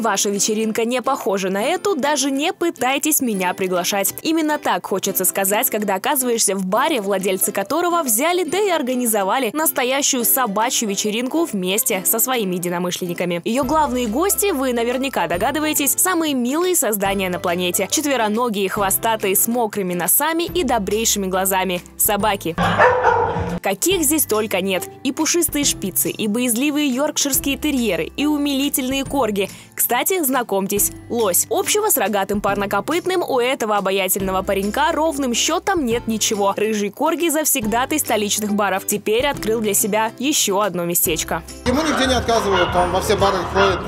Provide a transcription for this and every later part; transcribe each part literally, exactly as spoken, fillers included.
ваша вечеринка не похожа на эту, даже не пытайтесь меня приглашать. Именно так хочется сказать, когда оказываешься в баре, владельцы которого взяли, да и организовали настоящую собачью вечеринку вместе со своими единомышленниками. Ее главные гости, вы наверняка догадываетесь, самые милые создания на планете. Четвероногие, хвостатые, с мокрыми носами и добрейшими глазами. Собаки. Каких здесь только нет. И пушистые шпицы, и боязливые йоркширские терьеры, и умилительные корги. Кстати, знакомьтесь, лось. Общего с рогатым парнокопытным у этого обаятельного паренька ровным счетом нет ничего. Рыжий корги завсегдатый столичных баров теперь открыл для себя еще одно местечко. Ему нигде не отказывают, он во все бары ходит.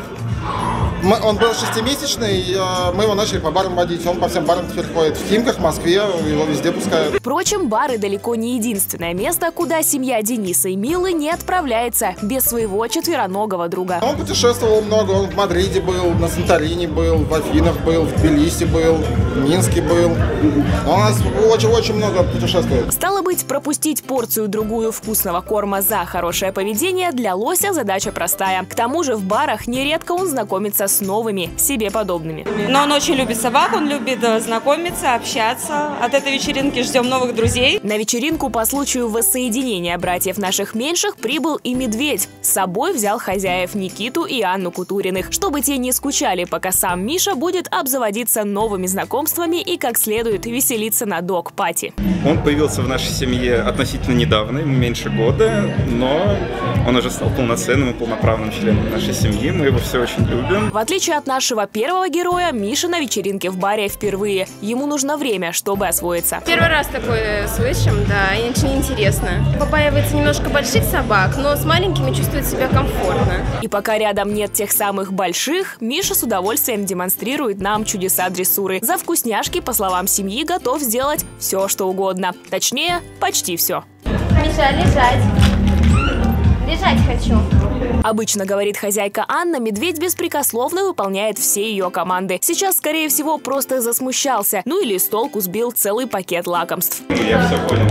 Он был шестимесячный, мы его начали по барам водить, он по всем барам теперь ходит. В Химках, в Москве, его везде пускают. Впрочем, бары далеко не единственное место, куда семья Дениса и Милы не отправляется без своего четвероногого друга. Он путешествовал много, он в Мадриде был, на Санторини был, в Афинах был, в Тбилиси был, в Минске был. Он у нас очень-очень много путешествует. Стало быть, пропустить порцию-другую вкусного корма за хорошее поведение для лося задача простая. К тому же в барах нередко он знакомится с новыми, себе подобными. Но он очень любит собак, он любит знакомиться, общаться. От этой вечеринки ждем новых друзей. На вечеринку по случаю воссоединения братьев наших меньших прибыл и медведь. С собой взял хозяев Никиту и Анну Кутуриных, чтобы те не скучали, пока сам Миша будет обзаводиться новыми знакомствами и как следует веселиться на дог-пати. Он появился в нашей семье относительно недавно, ему меньше года, но он уже стал полноценным и полноправным членом нашей семьи. Мы его все очень любим. В отличие от нашего первого героя, Миша на вечеринке в баре впервые. Ему нужно время, чтобы освоиться. Первый раз такое слышим, да, и очень интересно. Побаивается немножко больших собак, но с маленькими чувствует себя комфортно. И пока рядом нет тех самых больших, Миша с удовольствием демонстрирует нам чудеса дрессуры. За вкусняшки, по словам семьи, готов сделать все, что угодно. Точнее, почти все. Миша, лежать. Лежать хочу. Обычно, говорит хозяйка Анна, медведь беспрекословно выполняет все ее команды. Сейчас, скорее всего, просто засмущался. Ну или с толку сбил целый пакет лакомств. Я все понял.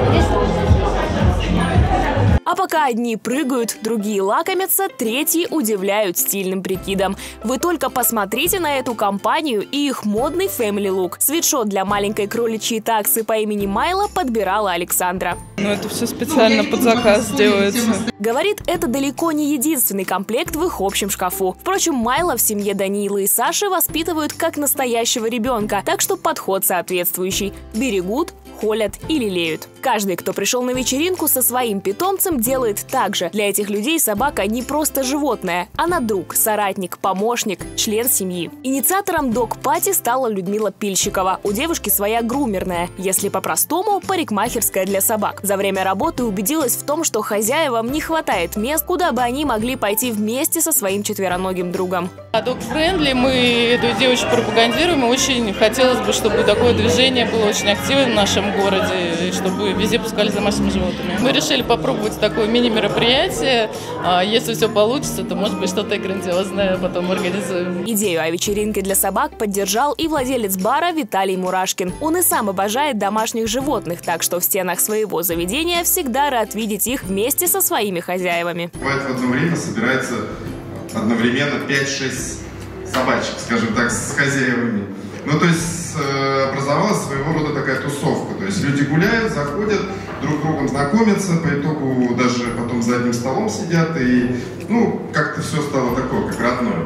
А пока одни прыгают, другие лакомятся, третьи удивляют стильным прикидом. Вы только посмотрите на эту компанию и их модный family look. Свитшот для маленькой кроличьей таксы по имени Майла подбирала Александра. Ну это все специально под заказ делается. Говорит, это далеко не единственный комплект в их общем шкафу. Впрочем, Майла в семье Даниила и Саши воспитывают как настоящего ребенка, так что подход соответствующий. Берегут, холят и лелеют. Каждый, кто пришел на вечеринку со своим питомцем, делает так же. Для этих людей собака не просто животное, она друг, соратник, помощник, член семьи. Инициатором дог-пати стала Людмила Пильщикова. У девушки своя грумерная, если по-простому, парикмахерская для собак. За время работы убедилась в том, что хозяевам не хватает мест, куда бы они могли пойти вместе со своим четвероногим другом. Дог-френдли, мы эту идею очень пропагандируем, и очень хотелось бы, чтобы такое движение было очень активным в нашем городе, и чтобы везде пускали за домашними животными. Мы решили попробовать такое мини-мероприятие. Если все получится, то, может быть, что-то грандиозное потом организуем. Идею о вечеринке для собак поддержал и владелец бара Виталий Мурашкин. Он и сам обожает домашних животных, так что в стенах своего заведения всегда рад видеть их вместе со своими хозяевами. Бывает, в одно время собирается одновременно пять-шесть собачек, скажем так, с хозяевами. Ну, то есть образовалась своего рода такая тусовка. То есть люди гуляют, заходят, друг с другом знакомятся, по итогу даже потом за одним столом сидят. И, ну, как-то все стало такое, как родное.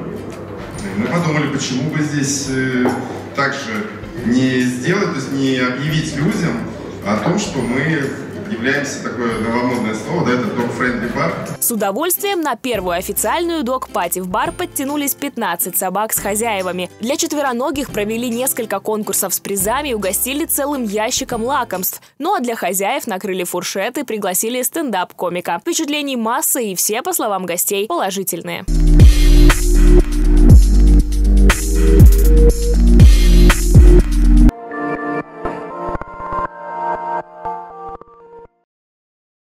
И мы подумали, почему бы здесь также не сделать, то есть не объявить людям о том, что мы являемся, такое новомодное слово, да, это dog-friendly бар. С удовольствием на первую официальную дог-пати в бар подтянулись пятнадцать собак с хозяевами. Для четвероногих провели несколько конкурсов с призами и угостили целым ящиком лакомств. Ну а для хозяев накрыли фуршеты, пригласили стендап-комика. Впечатлений масса и все, по словам гостей, положительные.